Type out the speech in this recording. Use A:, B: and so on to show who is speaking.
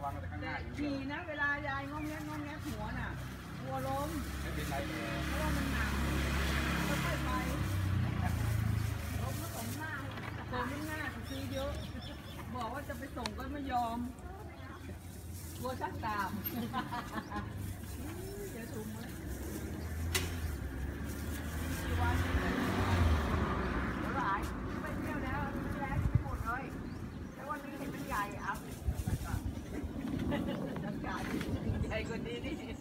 A: งแต่ข้างหน้าอยู่
B: ดีนะเวลายายงงแงหัวน่ะกลัวล้ม
A: ไม่เป็นไรแก
B: เพราะว่ามันหนักค่อยๆไปล้มแล้วส่งหน้าส่งหน้าก็ซื้อเยอะบอกว่าจะไปส่งก็ไม่ยอมกลัวชักตามเดี๋ยวถุงมั้ยกี่วันหลายไปเที่ยวแล้วแล้ไม่หมดเลยแต่วันนี้เห็นมันใหญ่อ่ะจัดการใหญ่กว่านี้นี่